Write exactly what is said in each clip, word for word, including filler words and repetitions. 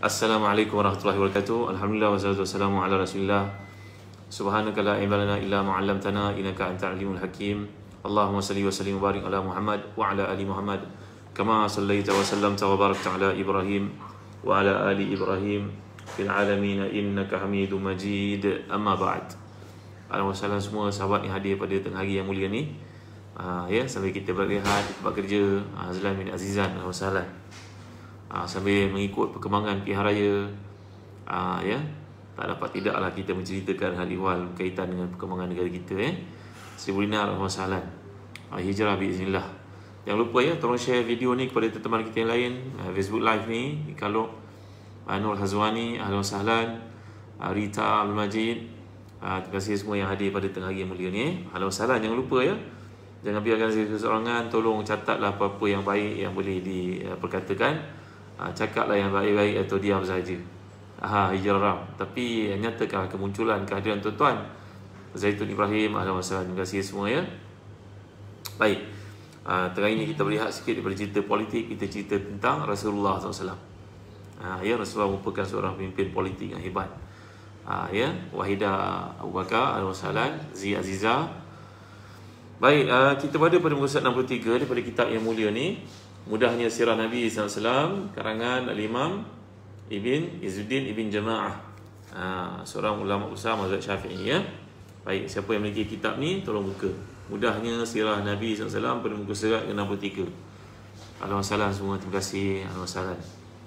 Assalamualaikum warahmatullahi wabarakatuh. Alhamdulillah wassalatu wassalamu ala Rasulillah. Subhanaka la ilma lana illa ma 'allamtana innaka antal alimul hakim. Allahumma salli wa sallim wa barik ala Muhammad wa ala ali Muhammad kama sallaita wa sallamta wa barakta ala Ibrahim wa ala ali Ibrahim fil alamin innaka Hamidum Majid. Amma ba'd. Alhamdulillah semua sahabat yang hadir pada tengah hari yang mulia ni. Uh, ya, sambil kita berehat di tempat kerja, uh, Azlan bin Azizan, alhamdulillah. Uh, sambil mengikut perkembangan pilihan raya, uh, ya, tak dapat tidaklah kita menceritakan hal ihwal berkaitan dengan perkembangan negara kita, ya. Seribu dinar, alhamdulillah. Uh, hijrah biiznillah. Jangan lupa ya, tolong share video ni kepada teman-teman kita yang lain. Uh, Facebook Live ni, kalau uh, Nur Hazwani, alhamdulillah, uh, Rita Al-Majid. Uh, terima kasih semua yang hadir pada tengah hari yang mulia ni. Alhamdulillah, jangan lupa ya. Jangan biarkan saya keseorangan. Tolong catatlah apa-apa yang baik yang boleh diperkatakan. Uh, cakaplah yang baik-baik atau diam saja. Aha, hijrah. Tapi nyatakan kemunculan kehadiran tuan-tuan Zaitun Ibrahim. Alhamdulillah, terima kasih semua ya. Baik. Uh, tengah ini kita berehat sikit daripada cerita politik. Kita cerita tentang Rasulullah sallallahu alaihi wasallam. Uh, ya, Rasulullah merupakan seorang pemimpin politik yang hebat. Uh, ya, Wahidah Abu Bakar, Alhamdulillah, Zi Azizah. Baik, uh, kita berada pada muka surat enam puluh tiga daripada kitab yang mulia ni, Mudahnya Sirah Nabi sallallahu alaihi wasallam, karangan Al-Imam Ibn Izzuddin Ibn Jama'ah, uh, seorang ulama besar mazhab Syafi'i ya. Baik, siapa yang memiliki kitab ni tolong buka Mudahnya Sirah Nabi sallallahu alaihi wasallam pada muka surat enam puluh tiga. Alhamdulillah semua, terima kasih. Alhamdulillah.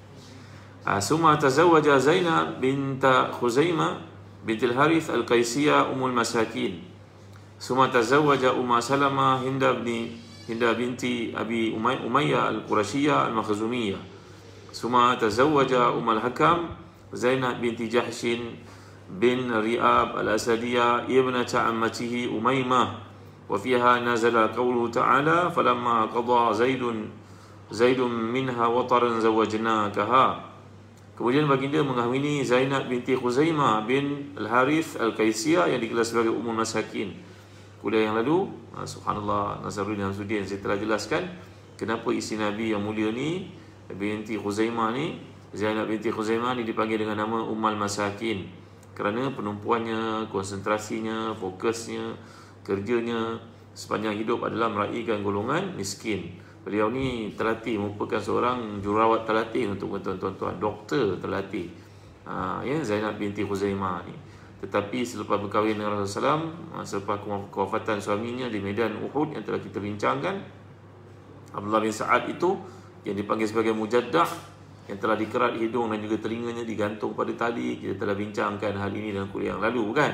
uh, Summa tazawwaja Zainab binta Khuzaimah bintil Harith Al-Qaisiyah Ummul Masakin. Summa tazawwaja Umma Salamah Hinda bin Hinda binti Abi Umay Umayyah Al-Qurashiyah Al-Makhzumiyah. Summa tazawwaja Umm Al-Hakam Zainab binti Jahshin bin Ri'ab Al-Asadiyah ibnata ammatihi Umaymah. Wa fiha nazala qawluhu ta'ala falamma qada Zaidun Zaidun minha wataran zawajnakaha. Kemudian baginda mengahwini Zainab binti Khuzaimah bin Al-Harith Al-Qaisiyah yang digelar sebagai Ummul Masakin. Kuliah yang lalu, subhanallah, Nasaruddin Hamsuddin, saya telah jelaskan kenapa isteri Nabi yang mulia ni, binti Khuzaimah ni, Zainab binti Khuzaimah ni dipanggil dengan nama Ummul Masakin, kerana penumpuannya, konsentrasinya, fokusnya, kerjanya sepanjang hidup adalah meraihkan golongan miskin. Beliau ni terlatih, merupakan seorang jururawat terlatih untuk tuan-tuan, doktor terlatih, ha, ya, Zainab binti Khuzaimah ni. Tetapi selepas berkahwin dengan Rasulullah sallallahu alaihi wasallam, selepas kewafatan suaminya di medan Uhud yang telah kita bincangkan, Abdullah bin Sa'ad itu yang dipanggil sebagai Mujaddah, yang telah dikerat hidung dan juga telinganya digantung pada tali. Kita telah bincangkan hal ini dalam kuliah yang lalu, bukan?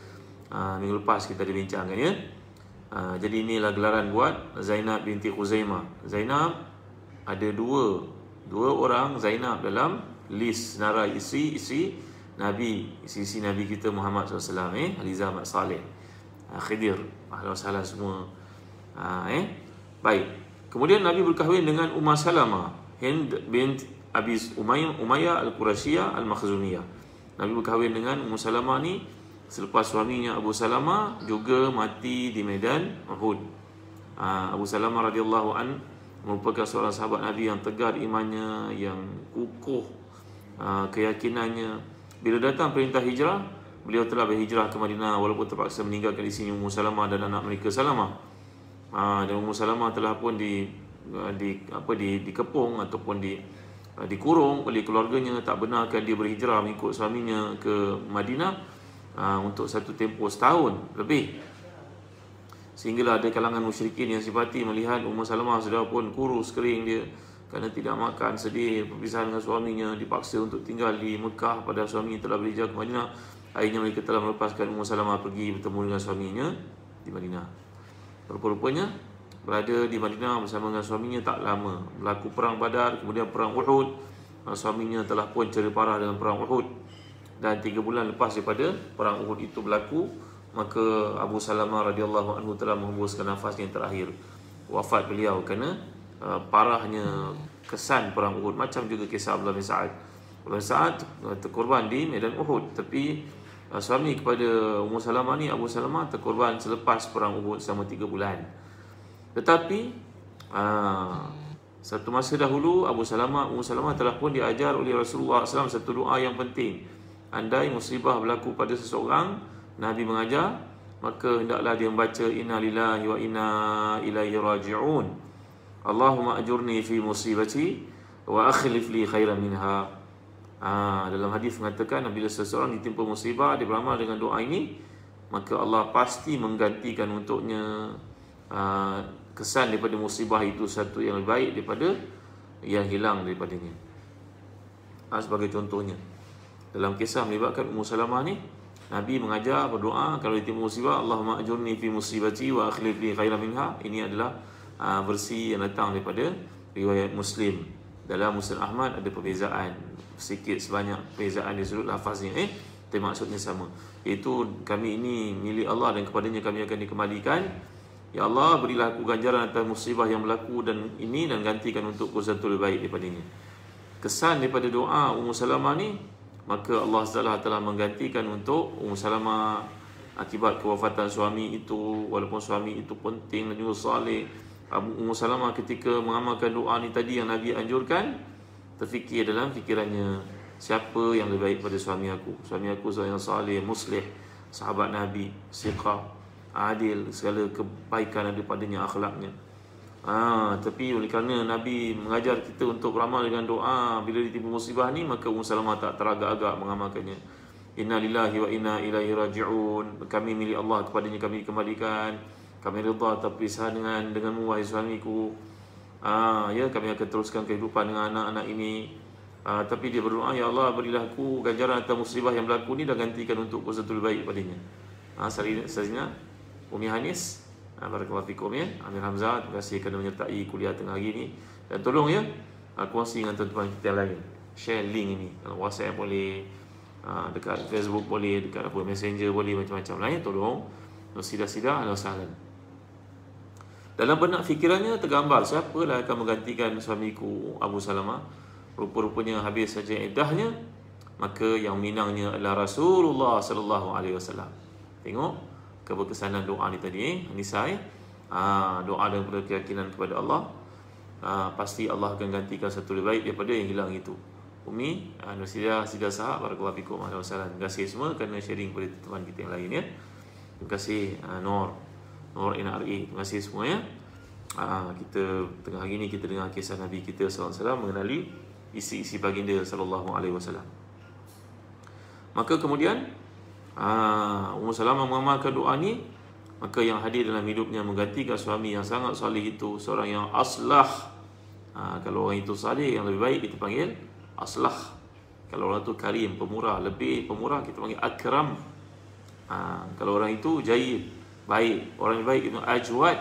Ha, minggu lepas kita ada bincangkan ya. Ha, jadi inilah gelaran buat Zainab binti Khuzaimah. Zainab ada dua Dua orang Zainab dalam list narai isteri-isteri Nabi, isi-isi Nabi kita Muhammad sallallahu alaihi wasallam, eh, Aliza Mat Saleh, Khidir, ahlan wasahlan semua. Ha, eh. Baik. Kemudian Nabi berkahwin dengan Ummah Salamah, Hind bint Abi Umayyah Al-Qurashiyah Al-Makhzumiyah. Nabi berkahwin dengan Ummu Salamah ni selepas suaminya Abu Salamah juga mati di medan Uhud. Ha, Abu Salamah radhiyallahu an merupakan seorang sahabat Nabi yang tegar imannya, yang kukuh uh, keyakinannya. Bila datang perintah hijrah, beliau telah berhijrah ke Madinah walaupun terpaksa meninggalkan di sini Ummu Salamah dan anak mereka Salamah. Ha, dan Ummu Salamah telah pun di di apa di dikepung ataupun di dikurung oleh keluarganya, tak benarkan dia berhijrah mengikut suaminya ke Madinah ha, untuk satu tempoh setahun lebih. Sehinggalah ada kalangan musyrikin yang simpati melihat Ummu Salamah sudah pun kurus kering dia kerana tidak makan, sedih perpisahan dengan suaminya, dipaksa untuk tinggal di Mekah pada suaminya telah berhijrah ke Madinah. Akhirnya mereka telah melepaskan Ummu Salamah pergi bertemu dengan suaminya di Madinah. Rupa-rupanya berada di Madinah bersama dengan suaminya tak lama. Berlaku perang Badar, kemudian perang Uhud. Suaminya telah pun cedera parah dalam perang Uhud. Dan tiga bulan lepas daripada perang Uhud itu berlaku, maka Abu Salamah radhiyallahu anhu telah menghembuskan nafasnya yang terakhir. Wafat beliau kerana Uh, parahnya kesan perang Uhud. Macam juga kisah Abdullah bin Sa'ad. Abdullah bin Sa'ad uh, terkorban di medan Uhud, tapi uh, suami kepada Ummu Salamah ni, Abu Salamah, terkorban selepas perang Uhud selama tiga bulan. Tetapi uh, Satu masa dahulu Abu Salamah, Ummu Salamah telah pun diajar oleh Rasulullah sallallahu alaihi wasallam satu doa yang penting. Andai musibah berlaku pada seseorang, Nabi mengajar, maka hendaklah dia membaca inna lillahi wa inna ilaihi raji'un. Allahumma ajurni fi musibati wa akhlif li khairan minha. Ah, dalam hadis mengatakan bila seseorang ditimpa musibah, dia beramal dengan doa ini, maka Allah pasti menggantikan untuknya ah, kesan daripada musibah itu satu yang lebih baik daripada yang hilang daripadanya. Ah, sebagai contohnya, dalam kisah melibatkan Ummu Salamah ni, Nabi mengajar berdoa kalau ditimpa musibah, Allahumma ajurni fi musibati wa akhlif li khairan minha. Ini adalah uh, versi yang datang daripada riwayat Muslim. Dalam Musnad Ahmad ada perbezaan sikit sebanyak perbezaan di sudut lafaznya, eh tapi maksudnya sama, iaitu kami ini milik Allah dan kepadanya kami akan dikembalikan. Ya Allah, berilah aku ganjaran atas musibah yang berlaku dan ini dan gantikan untukku satu lebih baik daripadanya. Kesan daripada doa Ummu Salamah ni, maka Allah Taala telah menggantikan untuk Ummu Salamah akibat kewafatan suami itu, walaupun suami itu penting dan juga saleh. Ummu Salamah ketika mengamalkan doa ni tadi yang Nabi anjurkan, terfikir dalam fikirannya, siapa yang lebih baik pada suami aku? Suami aku seorang yang saleh, muslih, sahabat Nabi, siqah, adil, segala kebaikan ada padanya, akhlaknya. Ah, tapi oleh kerana Nabi mengajar kita untuk beramal dengan doa bila ditimpa musibah ni, maka Ummu Salamah tak teragak-agak mengamalkannya. Inna lillahi wa inna ilaihi raji'un. Kami milik Allah, kepadanya kami dikembalikan. Kami redha atas perpisahan dengan denganmu wahai suamiku. Ah, ya, kami akan teruskan kehidupan dengan anak-anak ini. Ah, tapi dia berdoa, ya Allah, berilah aku ganjaran atas musibah yang berlaku ni dan gantikan untukku satu lebih baik padanya. Ah, Sarina Umi Hanis, ah, barakallahu fikum ya. Amir Hamzah, terima kasih kerana menyertai kuliah tengah hari ni. Dan tolong ya, ah, kongsi dengan tuan-tuan kita yang lain. Share link ini. Kalau WhatsApp boleh, ah, dekat Facebook boleh, dekat apa Messenger boleh, macam-macam lah ya. Tolong. Sida-sida, ahlan sahlan. Dalam benak fikirannya tergambar, siapalah akan menggantikan suamiku Abu Salamah. Rupa-rupanya habis saja iddahnya, maka yang minangnya adalah Rasulullah sallallahu alaihi wasallam. Tengok keberkesanan doa ni tadi, eh Nisa, eh? Ah, doa dan keyakinan kepada Allah, ah, pasti Allah akan gantikan satu lebih baik daripada yang hilang itu. Umi, ah, Nusida, Sida Sahab, barakallahu fikum, ahlan sahlan. Terima kasih semua kerana sharing kepada teman kita yang lain ya. Terima kasih ah, Nur Nur N R A, terima kasih semua ya. Ah, kita tengah hari ni kita dengar kisah Nabi kita sallallahu alaihi wasallam mengenali isi-isi baginda sallallahu alaihi wasallam. Maka kemudian ah, Ummu Salamah mengamalkan doa ni, maka yang hadir dalam hidupnya menggantikan suami yang sangat saleh itu, seorang yang aslah. Ah, kalau orang itu saleh, yang lebih baik kita panggil aslah. Kalau orang itu karim, pemurah, lebih pemurah, kita panggil akram. Ah, kalau orang itu jayyid, baik, orang yang baik itu ajwad.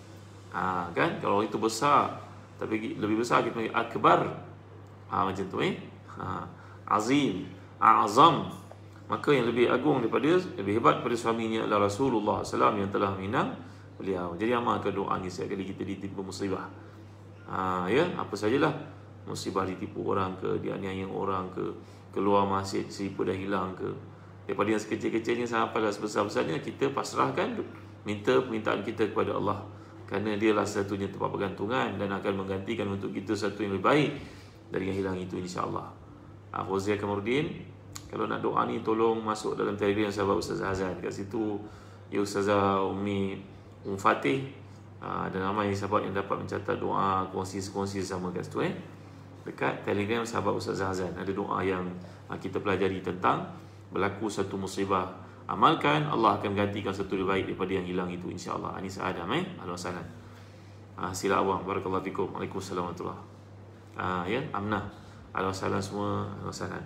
Ha, kan? Kalau orang itu besar, tapi lebih besar kita panggil akbar. Ha, macam tu eh. Ha, azim, azam. Maka yang lebih agung daripada, lebih hebat daripada suaminya adalah Rasulullah sallallahu alaihi wasallam yang telah minang beliau. Jadi amalkan doa ni setiap kali kita ditimpa musibah. Ha, ya, apa sajalah musibah, ditipu orang ke, dianiaya orang ke, keluar masjid, siapa dah hilang ke, daripada yang sekecil-kecilnya sampai sebesar-besarnya, kita pasrahkan, minta permintaan kita kepada Allah, kerana dialah satunya tempat pergantungan dan akan menggantikan untuk kita satu yang lebih baik dari yang hilang itu, insya-Allah. Ah, Fauzia Kamardin, kalau nak doa ni tolong masuk dalam Telegram sahabat Ustaz Hazan. Kat situ ya Ustazah Umi Um Fatih, ah, dan ramai sahabat yang dapat mencatat doa, kongsi-kongsi sama kat situ eh. Dekat Telegram sahabat Ustaz Hazan ada doa yang ah, kita pelajari tentang berlaku satu musibah, amalkan, Allah akan gantikan satu lebih baik daripada yang hilang itu, insya-Allah. Anissa Adam eh, ahlan sahlan. Ah, sila awang, barakallahu fikum. Waalaikumsalam warahmatullahi. Ah, ya, Amnah, ahlan sahlan semua, ahlan sahlan.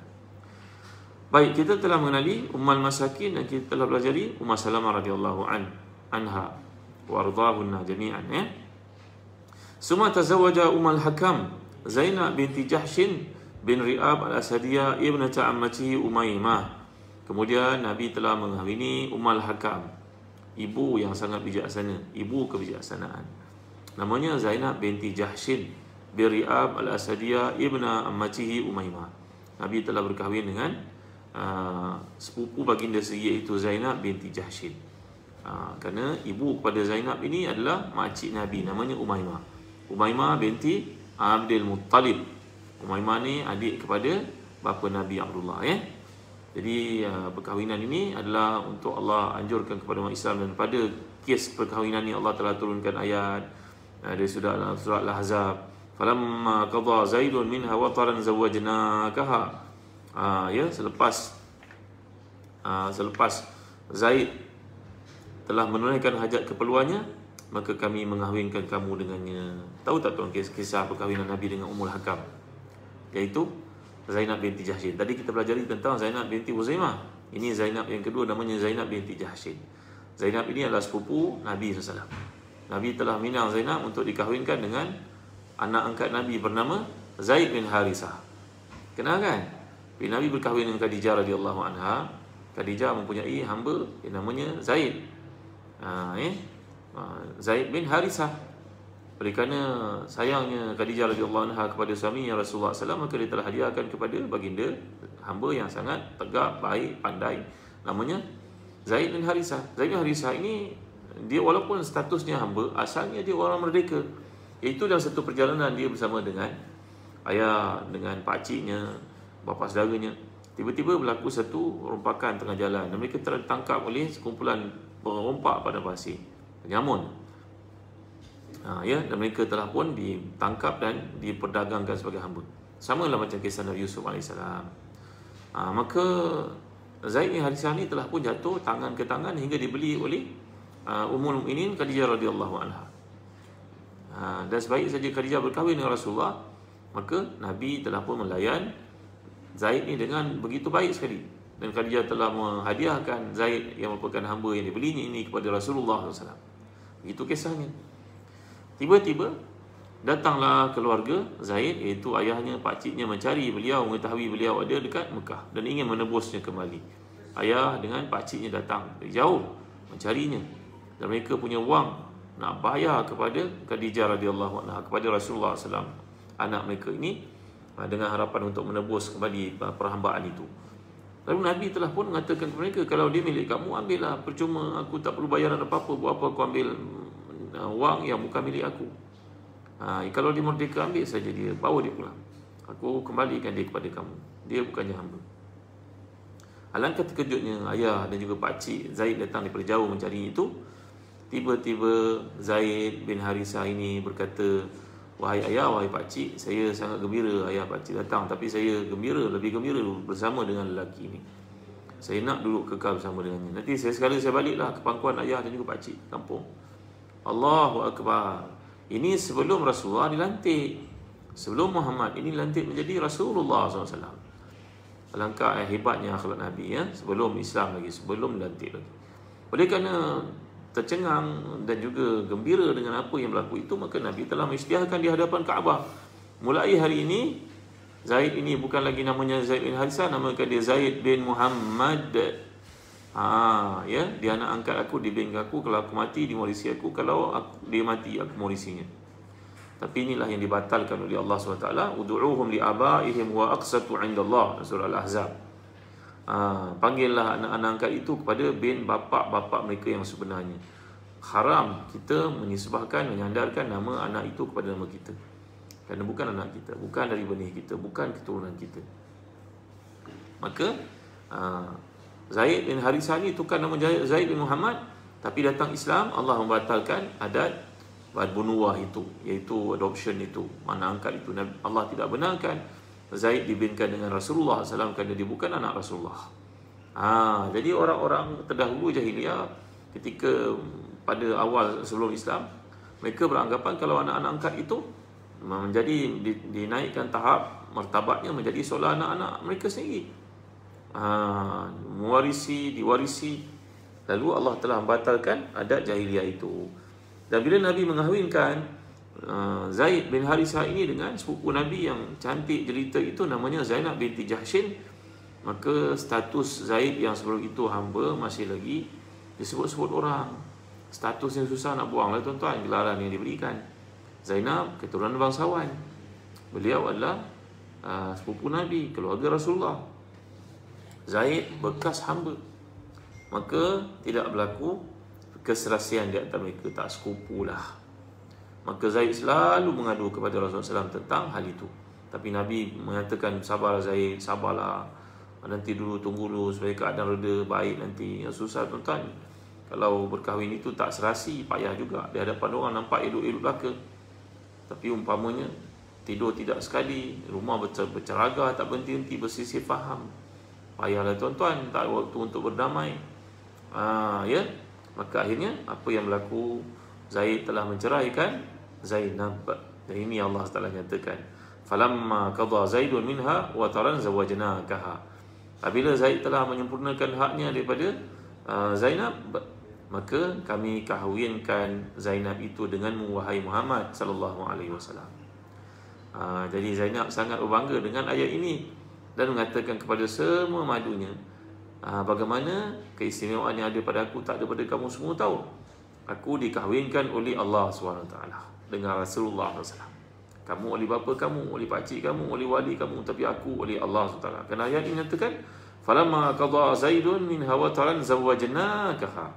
Baik, kita telah mengenali Ummul Masakin dan kita telah pelajari Ummu Salamah radhiyallahu an anha wa ardahunna jami'an eh. Summa tazawwaja Ummul Hakam Zainab binti Jahshin bin Ri'ab al-Asadiyah ibnata ammatihi Umaymah. Kemudian Nabi telah mengahwini Ummul Hakam, ibu yang sangat bijaksana, ibu kebijaksanaan. Namanya Zainab binti Jahshin bin Ri'ab al-Asadiyah ibna ammatihi Umaymah. Nabi telah berkahwin dengan uh, sepupu baginda sendiri, iaitu Zainab binti Jahshin. Uh, kerana ibu kepada Zainab ini adalah makcik Nabi, namanya Umaymah. Umaymah binti Abdul Muttalib. Umaymah ni adik kepada bapa Nabi Abdullah, ya. Jadi uh, perkahwinan ini adalah untuk Allah anjurkan kepada umat Islam, dan pada kes perkahwinan ini Allah telah turunkan ayat uh, dari surah surah Al-Ahzab, falamma qada Zaidun minha wataran zawwajnakaha. Uh, ya, selepas uh, selepas Zaid telah menunaikan hajat keperluannya, maka kami mengahwinkan kamu dengannya. Tahu tak tuan kisah perkahwinan Nabi dengan Ummul Hakam, iaitu Zainab binti Jahshin. Tadi kita pelajari tentang Zainab binti Huzaimah. Ini Zainab yang kedua, namanya Zainab binti Jahshin. Zainab ini adalah sepupu Nabi sallallahu alaihi wasallam. Nabi telah minang Zainab untuk dikahwinkan dengan anak angkat Nabi bernama Zaid bin Harisah. Kenal kan? Bila Nabi berkahwin dengan Khadijah radhiyallahu anha, Khadijah mempunyai hamba yang namanya Zaid. Ha, eh? Zaid bin Harisah. Oleh kerana sayangnya Khadijah radhiyallahu anha kepada suaminya Rasulullah sallallahu alaihi wasallam, maka dia telah hadiahkan kepada baginda hamba yang sangat tegak, baik, pandai, namanya Zaid bin Harisah. Zaid bin Harisah ini, dia walaupun statusnya hamba, asalnya dia orang merdeka. Iaitu dalam satu perjalanan dia bersama dengan ayah, dengan pakciknya, bapa saudaranya, tiba-tiba berlaku satu rompakan tengah jalan, dan mereka tertangkap oleh sekumpulan perompak pada pasir, penyamun. Ha, ya, dan mereka telah pun ditangkap dan diperdagangkan sebagai hamba. Sama lah macam kisah Nabi Yusuf alaihissalam. Ha, maka Zaid bin Harisah ni telah pun jatuh tangan ke tangan hingga dibeli oleh uh, Ummul Mukminin Khadijah radhiyallahu anha. Ha, dan sebaik saja Khadijah berkahwin dengan Rasulullah, maka Nabi telah pun melayan Zaid ni dengan begitu baik sekali. Dan Khadijah telah menghadiahkan Zaid yang merupakan hamba yang dibelinya ini kepada Rasulullah sallallahu alaihi wasallam. Begitu kisahnya. Tiba-tiba datanglah keluarga Zaid, iaitu ayahnya, pakciknya, mencari beliau, mengetahui beliau ada dekat Mekah dan ingin menebusnya kembali. Ayah dengan pakciknya datang dari jauh mencarinya, dan mereka punya wang nak bayar kepada Khadijah radhiyallahu anha, kepada Rasulullah sallallahu alaihi wasallam, anak mereka ini, dengan harapan untuk menebus kembali perhambaan itu. Lalu Nabi telah pun mengatakan kepada mereka, kalau dia milik kamu, ambillah, percuma, aku tak perlu bayaran apa-apa. Buat apa aku ambil wang yang bukan milik aku? Ha, kalau dia merdeka, ambil saja dia, bawa dia pulang, aku kembalikan dia kepada kamu, dia bukannya hamba. Alangkah terkejutnya ayah dan juga pakcik Zaid datang daripada jauh mencari itu. Tiba-tiba Zaid bin Harisah ini berkata, wahai ayah, wahai pakcik, saya sangat gembira ayah pakcik datang, tapi saya gembira, lebih gembira bersama dengan lelaki ini. Saya nak duduk kekal bersama dengannya. Nanti saya sekali saya baliklah ke pangkuan ayah dan juga pakcik kampung. Allahu Akbar. Ini sebelum Rasulullah dilantik, sebelum Muhammad ini dilantik menjadi Rasulullah sallallahu alaihi wasallam. Alangkah hebatnya akhlak Nabi, ya, sebelum Islam lagi, sebelum dilantik lagi. Oleh kerana tercengang dan juga gembira dengan apa yang berlaku itu, maka Nabi telah mengisytiharkan di hadapan Kaabah, mulai hari ini Zaid ini bukan lagi namanya Zaid bin Harisah, namakan dia Zaid bin Muhammad. Ha, ya, dia anak angkat aku, dia bengkel aku, kalau aku mati dia mewarisi aku, kalau aku, dia mati aku mewarisinya. Tapi inilah yang dibatalkan oleh Allah subhanahu wa taala, ud'uuhum li abaihim wa aqsatu 'inda Allah, surah Al-Ahzab. Ha, panggillah anak-anak angkat itu kepada bin bapak-bapak mereka yang sebenarnya. Haram kita menisbahkan, menyandarkan nama anak itu kepada nama kita, kerana bukan anak kita, bukan dari benih kita, bukan keturunan kita. Maka ha, Zaid bin Harisah ni tukar nama Zaid bin Muhammad, tapi datang Islam, Allah membatalkan adat bunuwah itu, iaitu adoption itu, mana angkat itu. Allah tidak benarkan Zaid dibinkan dengan Rasulullah sallallahu alaihi wasallam kerana dia bukan anak Rasulullah. Ha, jadi orang-orang terdahulu jahiliyah ketika pada awal sebelum Islam, mereka beranggapan kalau anak-anak angkat itu menjadi dinaikkan tahap martabatnya menjadi seolah anak-anak mereka sendiri. Ha, mewarisi, diwarisi. Lalu Allah telah membatalkan adat jahiliyah itu. Dan bila Nabi mengahwinkan uh, Zaid bin Harisah ini dengan sepupu Nabi yang cantik jelita itu, namanya Zainab binti Jahshin, maka status Zaid yang sebelum itu hamba masih lagi disebut-sebut orang. Status yang susah nak buang lah tuan-tuan, gelaran yang diberikan. Zainab keturunan bangsawan, beliau adalah uh, sepupu Nabi, keluarga Rasulullah. Zaid bekas hamba, maka tidak berlaku keserasian di antara mereka, tak sekupu lah. Maka Zaid selalu mengadu kepada Rasulullah sallallahu alaihi wasallam tentang hal itu. Tapi Nabi mengatakan, sabar Zaid, sabarlah, nanti dulu, tunggu dulu supaya keadaan reda baik nanti. Yang susah tuan-tuan, kalau berkahwin itu tak serasi, payah juga. Di hadapan orang nampak elok-elok belaka, tapi umpamanya tidur tidak sekali, rumah berceragah, tak berhenti-henti, bersisih faham, payahlah tuan-tuan, tak ada waktu untuk berdamai. Ah, ya, maka akhirnya apa yang berlaku? Zaid telah menceraikan Zainab. Dan ini Allah Taala nyatakan, falamma qada Zaidun minha wa taran zawajnakaha. Apabila Zaid telah menyempurnakan haknya daripada uh, Zainab, maka kami kahwinkan Zainab itu denganmu wahai Muhammad sallallahu alaihi wasallam. Uh, jadi Zainab sangat berbangga dengan ayat ini dan mengatakan kepada semua madunya, uh, bagaimana keistimewaan yang ada pada aku tak ada pada kamu semua tahu. Aku dikahwinkan oleh Allah subhanahu wa taala dengan Rasulullah sallallahu alaihi wasallam. Kamu oleh bapa kamu, oleh pakcik kamu, oleh wali kamu, tapi aku oleh Allah subhanahu wa taala. Kerana ayat ini nyatakan, falamma qada Zaidun minha wataran zawwajnakaha.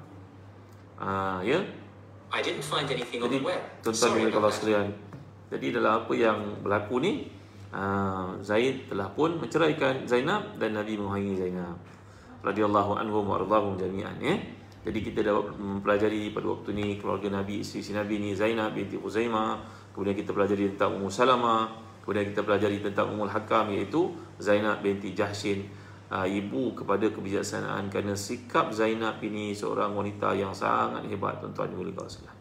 Ah, ya. I didn't find anything on Jadi, the web. tuan-tuan dan kalau sekalian, jadi dalam apa yang berlaku ni, uh, Zaid telah pun menceraikan Zainab dan Nabi menghalangi Zainab radhiyallahu anhum wa radhahum jami'an, ya. Jadi kita dapat mempelajari pada waktu ni keluarga Nabi, isteri Nabi ni Zainab binti Khuzaimah. Kemudian kita pelajari tentang Ummu Salamah. Kemudian kita pelajari tentang Ummul Hakam, iaitu Zainab binti Jahshin, uh, ibu kepada kebijaksanaan. Kerana sikap Zainab ini seorang wanita yang sangat hebat, tuan-tuan dan puan-puan.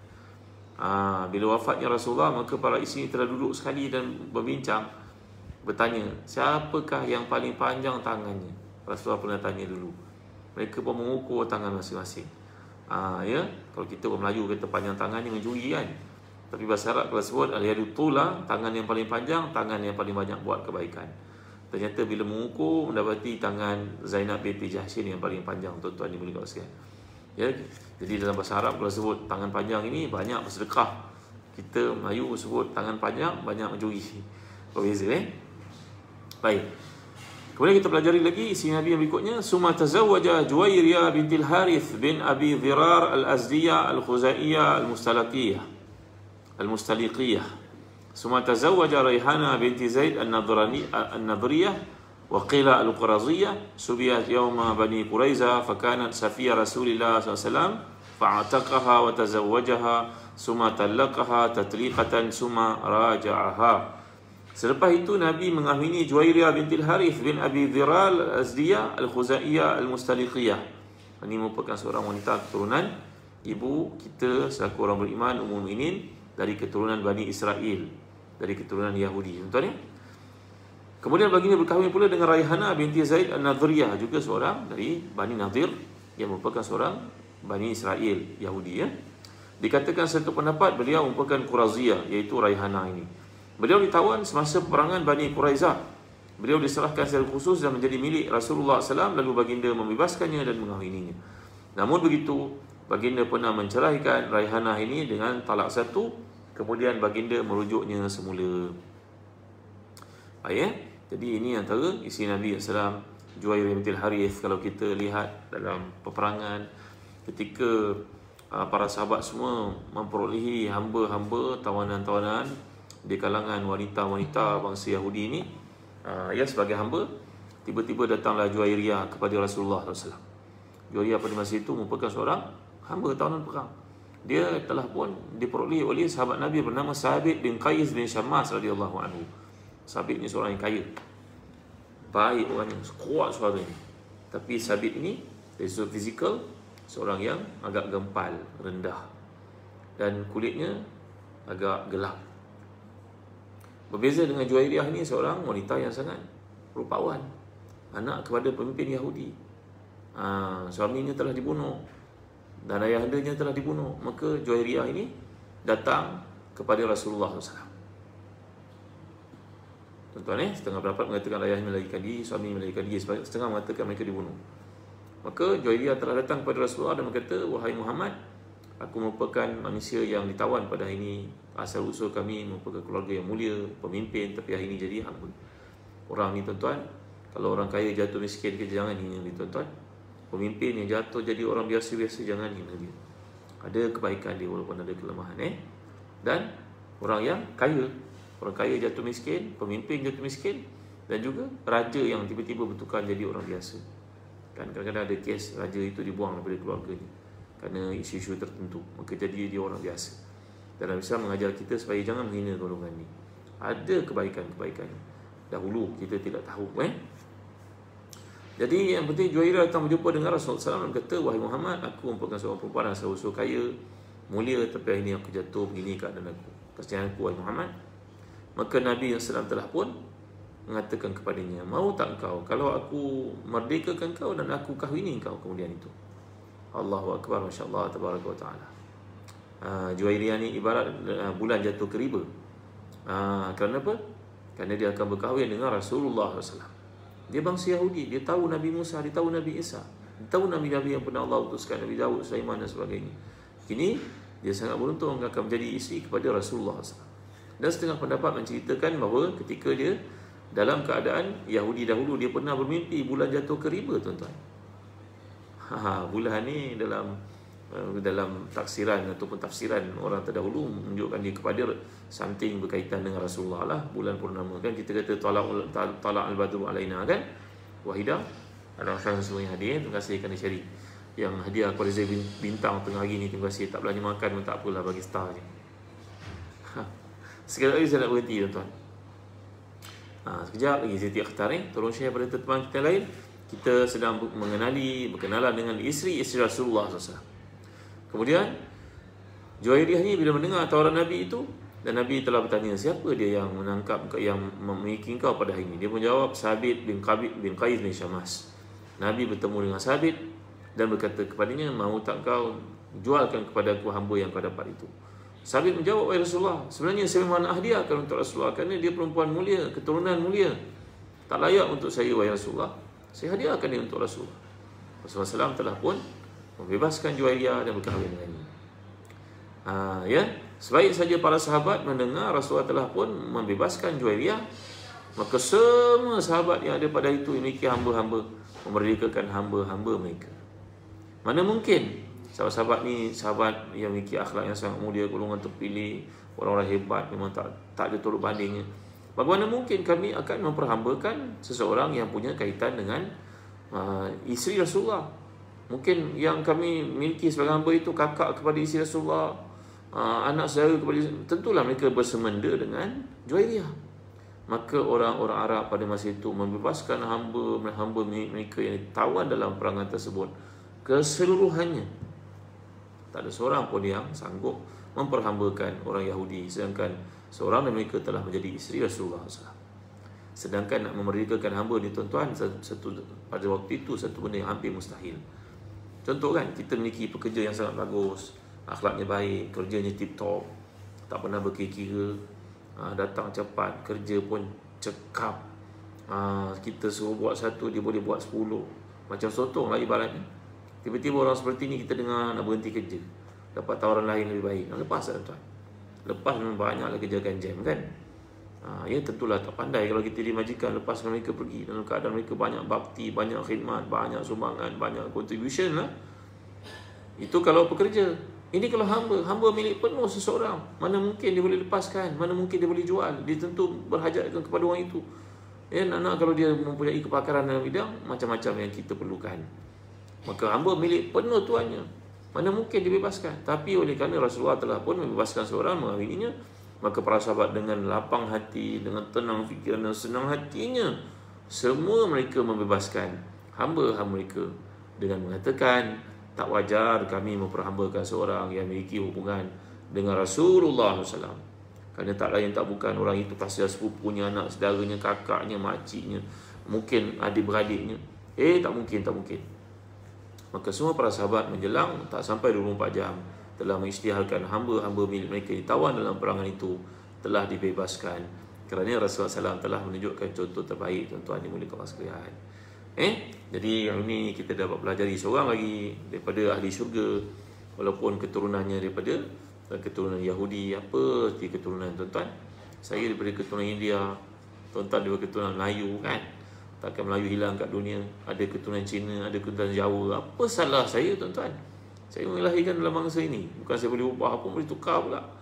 uh, Bila wafatnya Rasulullah, maka para isteri telah duduk sekali dan berbincang, bertanya, siapakah yang paling panjang tangannya? Rasulullah pernah tanya dulu. Mereka pun mengukur tangan masing-masing. Ah, ya, kalau kita orang Melayu kata panjang tangan ni mencuri kan. Tapi bahasa Arab kalau sebut al-yadu tula, tangan yang paling panjang, tangan yang paling banyak buat kebaikan. Ternyata bila mengukur, mendapati tangan Zainab binti Jahshin yang paling panjang, tuan-tuan dimuliakan sekalian. Ya, jadi dalam bahasa Arab kalau sebut tangan panjang ini banyak bersedekah. Kita Melayu sebut tangan panjang banyak mencuri. Berbeza, eh? Baik. Kemudian kita pelajari lagi isi Nabi yang berikutnya. Summa tazawwaja Juwairiyah bintil Harith bin Abi Dhirar al-Azdiyah al-Khuzaiyah al-Mustalaqiyah al-Mustaliqiyah. Summa tazawwaja Raihana binti Zaid al-Nadhrani al-Nadhriyah wa qila al-Quraziyah subiyat yawma Bani Quraiza fakanat safiya Rasulillah sallallahu alaihi wasallam fa'ataqaha wa tazawwajaha summa talaqaha tatliqatan summa raja'aha. Selepas itu Nabi mengahwini Juwairiyah bintil Harith bin Abi Dhiral al-Azdiyah al-Khuzaiyah al-Mustaliqiyah. Ini merupakan seorang wanita keturunan ibu kita selaku orang beriman Ummul Mukminin dari keturunan Bani Israel, dari keturunan Yahudi. Tuan-tuan ya? Kemudian baginda berkahwin pula dengan Raihana binti Zaid al-Nadhriyah, juga seorang dari Bani Nadir yang merupakan seorang Bani Israel Yahudi, ya. Dikatakan satu pendapat beliau merupakan Quraziyah, iaitu Raihana ini. Beliau ditawan semasa peperangan Bani Quraizah. Beliau diserahkan secara khusus dan menjadi milik Rasulullah sallallahu alaihi wasallam, lalu baginda membebaskannya dan mengahwininya. Namun begitu, baginda pernah menceraikan Raihanah ini dengan talak satu, kemudian baginda merujuknya semula. Baik, jadi ini antara isi Nabi sallallahu alaihi wasallam Juwairiyah bintil Harith. Kalau kita lihat dalam peperangan, ketika uh, para sahabat semua memperolehi hamba-hamba, tawanan-tawanan di kalangan wanita-wanita bangsa Yahudi ini, uh, ya sebagai hamba, tiba-tiba datanglah Juwairiyah kepada Rasulullah sallallahu alaihi wasallam. Juwairiyah pada masa itu merupakan seorang hamba tawanan perang. Dia telah pun diperolehi oleh sahabat Nabi bernama Sabit bin Qais bin Syammas radhiyallahu anhu. Sabit ni seorang yang kaya, baik orangnya, kuat suaranya. Tapi Sabit ini dari sudut fizikal seorang yang agak gempal, rendah, dan kulitnya agak gelap. Berbeza dengan Juwairiyah ini seorang wanita yang sangat rupawan, anak kepada pemimpin Yahudi. Ha, suaminya telah dibunuh dan ayahandanya telah dibunuh. Maka Juwairiyah ini datang kepada Rasulullah sallallahu alaihi wasallam. Tuan-tuan, eh, setengah pendapat mengatakan ayahnya melahirkan diri, suami melahirkan diri, setengah mengatakan mereka dibunuh. Maka Juwairiyah telah datang kepada Rasulullah dan berkata, wahai Muhammad, aku merupakan manusia yang ditawan pada hari ini. Asal usul kami merupakan keluarga yang mulia, pemimpin, tapi hari ini jadi hamba. Orang ni tuan-tuan, kalau orang kaya jatuh miskin ke, jangan hina dia tuan-tuan. Pemimpin yang jatuh jadi orang biasa-biasa, jangan hina dia. Ada kebaikan dia walaupun ada kelemahan, eh. Dan orang yang kaya. Orang kaya jatuh miskin, pemimpin jatuh miskin, dan juga raja yang tiba-tiba bertukar jadi orang biasa. Kan kadang-kadang ada kes raja itu dibuang daripada keluarganya kerana isu-isu tertentu, maka jadi dia orang biasa. Dalam Islam mengajar kita supaya jangan menghina golongan ni. Ada kebaikan-kebaikan. Dahulu kita tidak tahu, eh? Jadi yang penting Juwairiyah datang berjumpa dengan Rasulullah sallallahu alaihi wasallam, kata, wahai Muhammad, aku merupakan seorang perempuan yang selalu kaya, mulia, tapi hari ini aku jatuh begini keadaan aku. Kasihan aku, wahai Muhammad. Maka Nabi sallallahu alaihi wasallam telah pun mengatakan kepadanya, mau tak kau kalau aku merdekakan kau dan aku kahwini kau kemudian itu. Allahu Akbar, Masya Allah, Tabaraka wa Ta'ala. uh, Juwairiyah ni ibarat uh, bulan jatuh ke riba. uh, Kerana apa? Kerana dia akan berkahwin dengan Rasulullah sallallahu alaihi wasallam. Dia bangsa Yahudi, dia tahu Nabi Musa, dia tahu Nabi Isa, dia tahu Nabi-Nabi yang pernah Allah utuskan, Nabi Daud, Sulaiman dan sebagainya. Kini dia sangat beruntung akan menjadi isteri kepada Rasulullah sallallahu alaihi wasallam. Dan setengah pendapat menceritakan bahawa ketika dia dalam keadaan Yahudi dahulu, dia pernah bermimpi bulan jatuh ke riba, tuan-tuan. Ha, bulan ni dalam dalam taksiran ataupun tafsiran orang terdahulu menunjukkan dia kepada something berkaitan dengan Rasulullah lah, bulan purnama kan. Kita kata talaq talaq al-badru alaina kan. Wahidah ada orang semua yang hadir, terima kasih kerana sharing. Yang hadiah kepada saya bintang tengah hari ni, terima kasih. Tak belanja makan pun tak apalah, bagi star je. Ha. Sekali lagi saya nak berhenti, tuan-tuan. Ha, sekejap lagi Siti Akhtar ni, tolong share pada teman kita lain. Kita sedang mengenali, berkenalan dengan isteri-isteri Rasulullah sallallahu alaihi wasallam. Kemudian Juwairiyah ni bila mendengar tawaran Nabi itu, dan Nabi telah bertanya, siapa dia yang menangkap, yang memiliki kau pada hari ini? Dia menjawab, Sabit bin Qabid bin Qais bin Syamas. Nabi bertemu dengan Sabit dan berkata kepadanya, mahu tak kau jualkan kepada aku hamba yang kau dapat itu? Sabit menjawab, wahai Rasulullah, sebenarnya saya memang nak hadiahkan untuk Rasulullah kerana dia perempuan mulia, keturunan mulia, tak layak untuk saya, wahai Rasulullah. Saya hadiahkan dia untuk Rasulullah. Rasulullah sallallahu alaihi wasallam telah pun membebaskan Juwairiyah dan berkahwin dengannya. Ha, ya, sebaik saja para sahabat mendengar Rasulullah telah pun membebaskan Juwairiyah, maka semua sahabat yang ada pada itu memiliki hamba-hamba, memerdekakan hamba-hamba mereka. Mana mungkin sahabat-sahabat ni sahabat yang memiliki akhlak yang sangat mulia, golongan terpilih, orang-orang hebat, memang tak tak ada turut bandingnya. Bagaimana mungkin kami akan memperhambakan seseorang yang punya kaitan dengan uh, isteri Rasulullah? Mungkin yang kami miliki sebagai hamba itu kakak kepada isteri Rasulullah, uh, anak saudara kepada, tentulah mereka bersemenda dengan Juwairiyah. Maka orang-orang Arab pada masa itu membebaskan hamba-hamba mereka yang ditawan dalam perangan tersebut keseluruhannya. Tak ada seorang pun yang sanggup memperhambakan orang Yahudi, sedangkan seorang dari mereka telah menjadi isteri Rasulullah sallallahu alaihi wasallam. Sedangkan nak memerdekakan hamba ni, tuan-tuan, satu pada waktu itu satu benda yang hampir mustahil. Contoh kan, kita memiliki pekerja yang sangat bagus, akhlaknya baik, kerjanya tip-top, tak pernah berkira-kira, datang cepat, kerja pun cekap, kita suruh buat satu, dia boleh buat sepuluh, macam sotong lah ibaratnya. Tiba-tiba orang seperti ni kita dengar nak berhenti kerja, dapat tawaran lain lebih baik, nak lepas tak, tuan? Lepas memang banyak lah kerja ganjam kan. Ha, ya tentulah tak pandai kalau kita dimajikan lepaskan mereka pergi dalam keadaan mereka banyak bakti, banyak khidmat, banyak sumbangan, banyak contribution lah. Itu kalau pekerja. Ini kalau hamba, hamba milik penuh seseorang, mana mungkin dia boleh lepaskan, mana mungkin dia boleh jual. Dia tentu berhajatkan kepada orang itu. Ya, anak kalau dia mempunyai kepakaran dalam bidang macam-macam yang kita perlukan. Maka hamba milik penuh tuannya, mana mungkin dibebaskan. Tapi oleh kerana Rasulullah telah pun membebaskan seorang, mengawininya, maka para sahabat dengan lapang hati, dengan tenang fikiran dan senang hatinya, semua mereka membebaskan hamba-hamba mereka dengan mengatakan, tak wajar kami memperhambakan seorang yang memiliki hubungan dengan Rasulullah sallallahu alaihi wasallam. Kerana tak lain tak bukan orang itu pasti sepupunya, anak saudaranya, kakaknya, makciknya, mungkin adik-beradiknya. Eh tak mungkin, tak mungkin. Maka semua para sahabat menjelang tak sampai dua puluh empat jam telah mengisytiharkan hamba-hamba milik mereka ditawan dalam perangan itu telah dibebaskan. Kerana Rasulullah sallallahu alaihi wasallam telah menunjukkan contoh terbaik, tuan-tuan dimuliakan Allah sekalian. Eh, jadi yang ini kita dapat pelajari seorang lagi daripada ahli syurga, walaupun keturunannya daripada keturunan Yahudi, apa seperti keturunan tuan-tuan. Saya daripada keturunan India, tuan-tuan daripada keturunan Melayu kan. Takkan Melayu hilang kat dunia. Ada keturunan Cina, ada keturunan Jawa. Apa salah saya, tuan-tuan? Saya melahirkan dalam bangsa ini. Bukan saya boleh ubah, apa boleh tukar pula.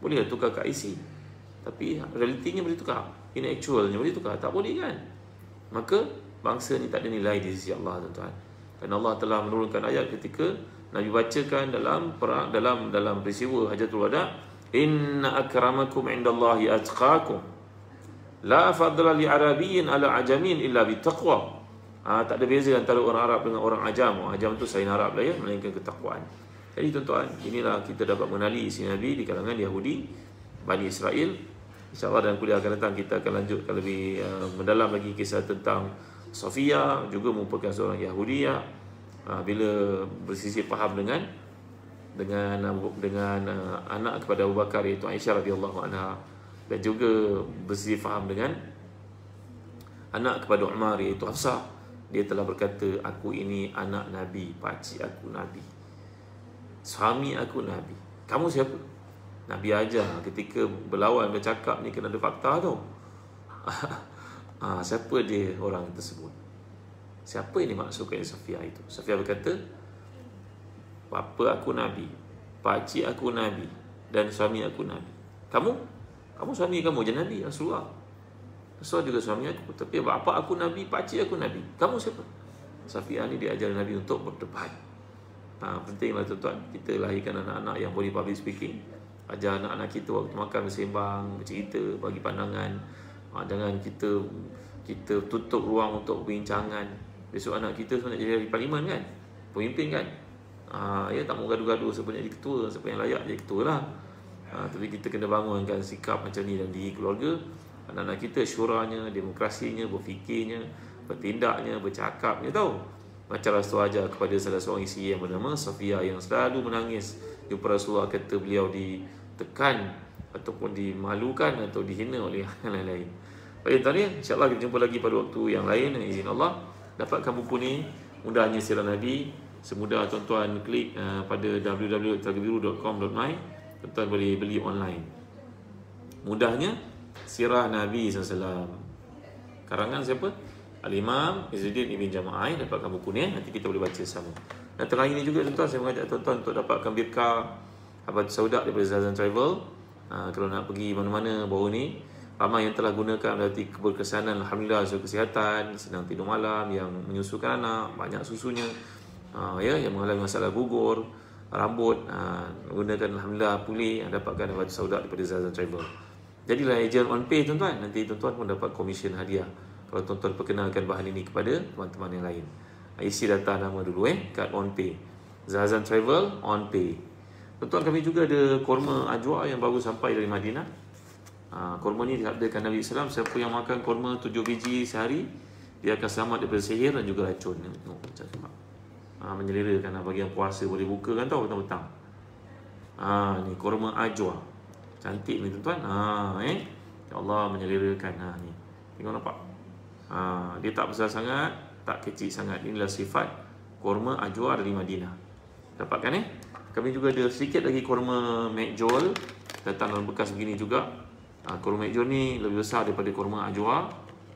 Boleh tukar kat I C, tapi realitinya boleh tukar, in actualnya boleh tukar, tak boleh kan? Maka bangsa ni tak ada nilai di sisi Allah, tuan-tuan. Dan Allah telah menurunkan ayat ketika Nabi bacakan dalam perang, dalam dalam peristiwa Hajatul Wada, inna akramakum indallahi atqakum la fadla li arabiyyin ala ajamin illa bittaqwa. Ha, tak ada beza antara orang Arab dengan orang Ajam. Orang Ajam tu selain Arab lah ya, melainkan ketakwaan. Jadi tuan-tuan, inilah kita dapat mengenali isi Nabi di kalangan Yahudi Bani Israel. InsyaAllah dalam kuliah akan datang kita akan lanjutkan lebih uh, mendalam lagi kisah tentang Sofia, juga merupakan seorang Yahudi ya. Uh, bila bersisi faham dengan dengan dengan uh, anak kepada Abu Bakar iaitu Aisyah radhiyallahu anha, dan juga bersisi faham dengan anak kepada Umar iaitu Hafsah. Dia telah berkata, aku ini anak Nabi, pakcik aku Nabi, suami aku Nabi. Kamu siapa? Nabi ajar ketika berlawan bercakap ni kena ada fakta tau. ha, siapa dia orang tersebut? Siapa yang dimaksudkan Sofia itu? Sofia berkata, bapa aku Nabi, pakcik aku Nabi, dan suami aku Nabi. Kamu? Kamu suami kamu je Nabi, Rasulullah. Rasulullah juga suami aku, tapi bapa aku Nabi, pakcik aku Nabi. Kamu siapa? Sofia ni diajar Nabi untuk berdebat. Ha, pentinglah tuan-tuan, kita lahirkan anak-anak yang boleh public speaking. Ajar anak-anak kita waktu makan bersembang, bercerita, bagi pandangan. Ha, jangan kita kita tutup ruang untuk perbincangan. Besok anak kita sebenarnya jadi ahli parlimen kan, pemimpin kan. Ha, ya tak mau gaduh-gaduh siapa nak jadi ketua, siapa yang layak jadi ketua lah. Ha, tapi kita kena bangunkan sikap macam ni dalam diri keluarga. Anak-anak kita syuranya, demokrasinya, berfikirnya, bertindaknya, bercakapnya tahu. Macam Rasulullah ajar kepada salah seorang isteri yang bernama Sofia yang selalu menangis jumpa Rasulullah, kata beliau ditekan ataupun dimalukan atau dihina oleh yang lain-lain. Baik tuan-tuan, insya-Allah kita jumpa lagi pada waktu yang lain dengan izin Allah. Dapatkan buku ni, mudahnya Sirah Nabi, semudah tuan-tuan klik uh, pada w w w dot tagabiru dot com dot my. Tuan-tuan boleh beli online. Mudahnya Sirah Nabi sallallahu alaihi wasallam. Karangan siapa? Al-Imam Izzuddin Ibn Jama'ah. Dapatkan buku ni, nanti kita boleh baca sama. Dan terakhir ini juga tuan-tuan, saya mengajak tuan-tuan untuk dapatkan birka Habatus Sauda daripada Zazan Travel. Ha, kalau nak pergi mana-mana baru ni, ramai yang telah gunakan berarti keberkesanan, alhamdulillah, susu kesihatan, senang tidur malam, yang menyusukan anak, banyak susunya, ha, ya, yang mengalami masalah gugur rambut, ha, gunakan alhamdulillah pulih, dapatkan Habatus Sauda daripada Zazan Travel. Jadilah agent on pay tuan-tuan, nanti tuan-tuan pun dapat komisen hadiah kalau tuan-tuan perkenalkan bahan ini kepada teman-teman yang lain. Isi data nama dulu eh, kad on pay, Zazan Travel on pay. Tuan-tuan, kami juga ada kurma ajwa yang baru sampai dari Madinah. Ha, kurma ni dihabiskan Nabi sallallahu alaihi wasallam. Siapa yang makan kurma tujuh biji sehari, dia akan selamat daripada sihir dan juga racun. Tengok macam tu. Ha, menyelerakan lah, bagi yang puasa boleh buka kan tahu petang-petang. Ha, ni kurma ajwa. Cantik ni tuan-tuan. Ha, eh. Ya Allah, menyelerakan. Ha, ni. Tengok nampak. Ha, dia tak besar sangat, tak kecil sangat. Inilah sifat kurma ajwa dari Madinah. Dapatkan eh. Kami juga ada sedikit lagi kurma mekjol, datang dalam bekas begini juga. Ha, kurma mekjol ni lebih besar daripada kurma ajwa.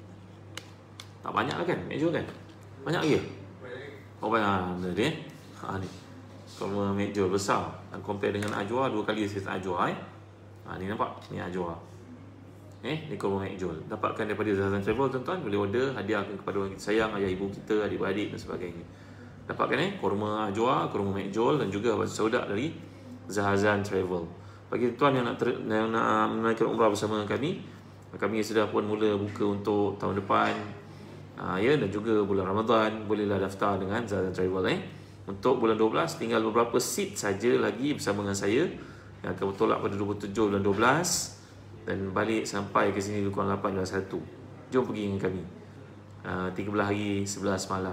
Tak banyak lah kan mekjol kan? Banyak lagi? Oh banyak ada dia. Ha, ni kurma mekjol besar, dan compare dengan ajwa, dua kali saiz ajwa eh. Ha, ni nampak? Ni ajwa. Eh, ni kurma mekjol. Dapatkan daripada Zazan Travel tuan-tuan, boleh order, hadiahkan kepada orang kita sayang, ayah ibu kita, adik-beradik dan sebagainya. Dapatkan eh, kurma ajwa, kurma mekjol, dan juga Habatus Sauda dari Zazan Travel. Bagi tuan yang nak ter, yang nak menunaikan umrah bersama kami, kami sudah pun mula buka untuk tahun depan, ha, ya, dan juga bulan Ramadan, bolehlah daftar dengan Zazan Travel eh. Untuk bulan dua belas tinggal beberapa seat saja lagi bersama dengan saya yang akan bertolak pada dua puluh tujuh bulan dua belas dan balik sampai ke sini lebih kurang lapan bulan satu. Jom pergi dengan kami. Ha, tiga belas hari sebelas malam.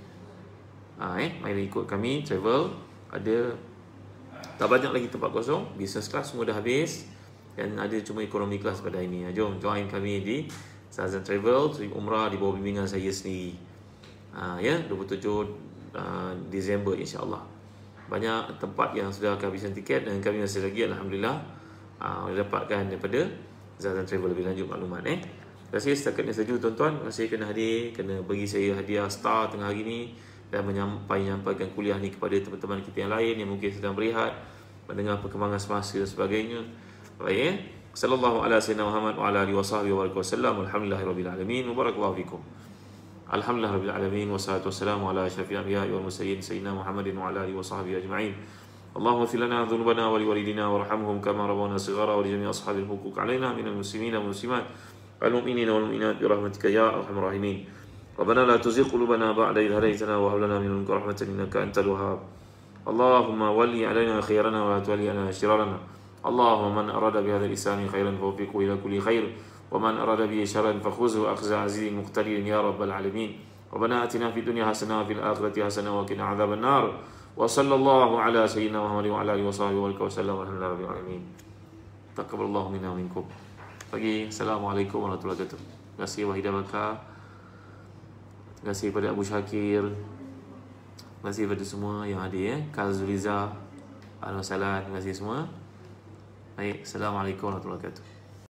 Ha, eh, mari ikut kami travel. Ada tak banyak lagi tempat kosong. Business class semua dah habis, dan ada cuma ekonomi class pada ini. Jom join kami di Zazan Travel, trip umrah di bawah bimbingan saya sendiri. Ha, ya, dua puluh tujuh uh, Disember insya-Allah. Banyak tempat yang sudah kehabisan tiket, dan kami masih lagi alhamdulillah uh, dapatkan daripada Zazan Travel lebih lanjut maklumat eh. Terima kasih setakat ini saja tuan-tuan. Terima kasih kena hadir, kena bagi saya hadiah star tengah hari ini, dan menyampaikan kuliah ni kepada teman-teman kita yang lain yang mungkin sedang berehat, mendengar perkembangan semasa dan sebagainya. Baik. Sallallahu ala sayyidina Muhammad wa ala alihi wa sahbihi wa baraka wasallam. Alhamdulillahirabbil alamin. Wa barakallahu fikum. Alhamdulillahirabbil alamin wassalatu wassalamu ala asyrafil anbiya'i wal mursalin sayyidina Muhammadin wa ala alihi wa sahbihi ajma'in. Allahumma ighfir lana dhunubana wa liwalidina warhamhum kama rabbawna shighara wa li jami'i ashabil huquq alaina minal muslimina wal muslimat wal mu'minina wal mu'minat bi rahmatika ya arhamar rahimin. Rabbana la tuzigh qulubana ba'da idh hadaytana wa hab lana min ladunka rahmatan innaka antal wahhab. Allahumma walli alaina khairana wa la tuwalli alaina shirarana. Allahumma man arada bi hadzal isani khairan fawfiqhu ila kulli khair wa man arada bi sharran fakhuzhu akhza azizin muqtadirin ya rabbal alamin. Rabbana atina fid dunya hasanah wa fil akhirati hasanah wa qina adzaban nar. Wa sallallahu ala sayyidina Muhammad wa ala alihi wa sahbihi wa sallam. Alhamdulillahirabbil alamin. Taqabbalallahu minna wa minkum. Pagi. Assalamualaikum warahmatullahi wabarakatuh. Terima kasih Wahidah Bakar. Terima kasih pada Abu Syakir. Terima kasih pada semua yang hadir ya. Kal Zuliza, Al-Wasalat, terima kasih semua. Baik, Assalamualaikum warahmatullahi wabarakatuh.